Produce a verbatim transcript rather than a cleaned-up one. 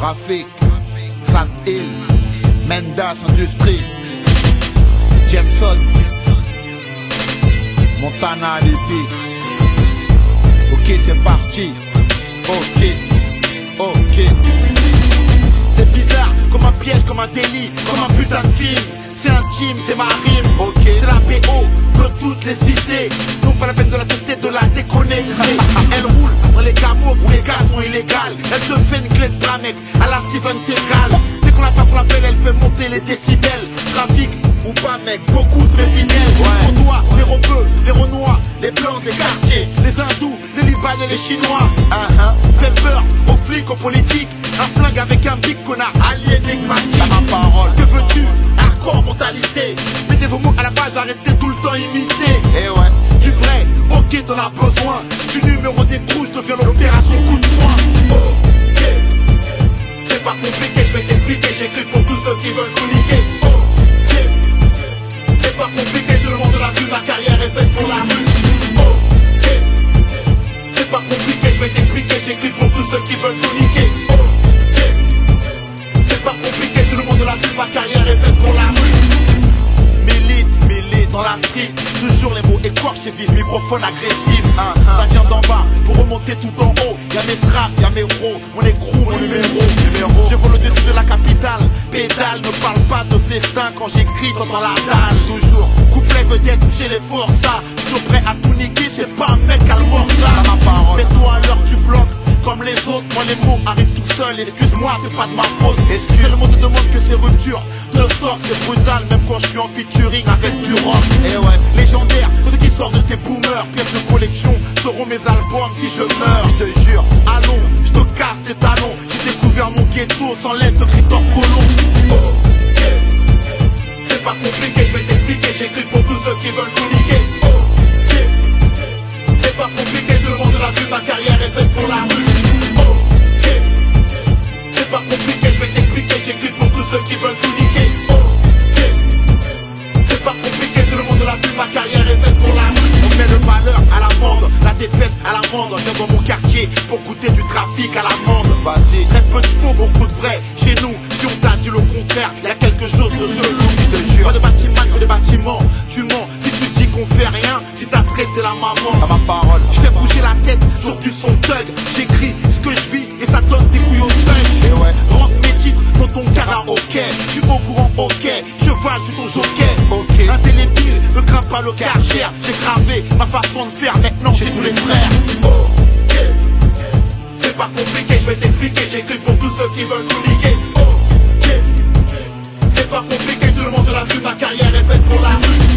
Trafic, Fat Hill, Mendas Industrie, Jameson, Montana Alibi. Ok, c'est parti. Ok, ok. C'est bizarre, comme un piège, comme un délit, comme un putain de film. C'est intime, c'est ma rime, ok. C'est la P O de toutes les cités. Donc pas la peine de la tester, de la déconnecter. Elle roule dans les camos où les gars sont illégales. Elle se fait une clé de bras, mec, à la Steven Seagal. Dès qu'on la pas qu'on l'appelle, elle fait monter les décibels. Trafic ou pas, mec, beaucoup se fidèles. Ouais. Pour toi, les rebeux, les renois, les blancs des quartiers, les hindous, les libanais, les chinois. Uh-huh. Fait peur aux flics, aux politiques. Un flingue avec un big connard aliénigmatique. C'est ma parole. Que veux-tu? Hardcore mentalité. Mettez vos mots à la base, arrêtez tout le temps imiter. Eh ouais. Du vrai, ok, t'en as besoin. Du numéro des trous, je deviens l'opération coup de poing. Ok, c'est pas compliqué, je vais t'expliquer. J'écris pour tous ceux qui veulent tout niquer. Ok, c'est pas compliqué, tout le monde l'a vu, ma carrière est faite pour la rue. Ok, c'est pas compliqué, je vais t'expliquer. J'écris pour tous ceux qui veulent tout niquer. Ok, c'est pas compliqué, tout le monde l'a vu, ma carrière est faite pour la rue. Milite, milite dans la street. Toujours les mots écorchés, vive microphone agressif. uh, uh. Ça vient d'en bas pour remonter tout en haut. Y'a mes straps, y'a mes ros, mon écrou, mon numéro, numéro. Je vole au-dessus de la capitale. Pédale, ne parle pas de festin quand j'écris dans la dalle. Toujours couplet vedette chez les forçats. Toujours prêt à tout niquer, c'est pas un mec à le morsa. Ma parole. Fais-toi à l'heure, tu bloques. Comme les autres, moi les mots arrivent tout seuls. Excuse-moi, c'est pas de ma faute. Excuse, le monde te demande que c'est rupture. De stock, c'est brutal, même quand je suis en featuring avec du rock. Eh ouais. Légendaire, ceux qui sortent de tes boomers. Pièces de collection seront mes albums si je meurs. Je te jure. Allons, je te casse tes talons. J'ai découvert mon ghetto sans l'aide de Christophe Colomb. Ok, c'est pas compliqué, je vais t'expliquer. J'écris pour tous ceux qui veulent tout niquer. Ok, c'est pas compliqué, tout le monde l'a vu, ma carrière est faite pour la rue. Ok, c'est pas compliqué, je vais t'expliquer. J'écris pour tous ceux qui veulent tout niquer. Ok, c'est pas compliqué, tout le monde l'a vu, ma carrière est faite pour la rue. On met le malheur à l'amende, la défaite à l'amende. On vient dans mon quartier pour goûter du trafic à l'amende. Vas-y. Très peu de faux, beaucoup de vrai. Chez nous, si on t'a dit le contraire, y'a quelque chose de chelou. Je te jure. Pas de bâtiment que des bâtiments. Tu mens si tu dis qu'on fait rien. Si t'as traité la maman. C'est ma parole. Je fais bouger la tête sur du son thug. J'écris ce que je vis et ça donne des couilles au punch. Eh ouais. Rentre mes titres dans ton karaoké. Je suis au courant, ok. Cheval, je suis ton jockey. Ok. Indélébile, ne crains pas le karcher. J'ai gravé ma façon de faire, maintenant j'ai tous les frères. Ok, c'est pas compliqué, je vais t'expliquer. J'écris pour tous ceux qui veulent tout niquer. Ok, c'est pas compliqué, tout le monde l'a vu, ma carrière est faite pour la rue.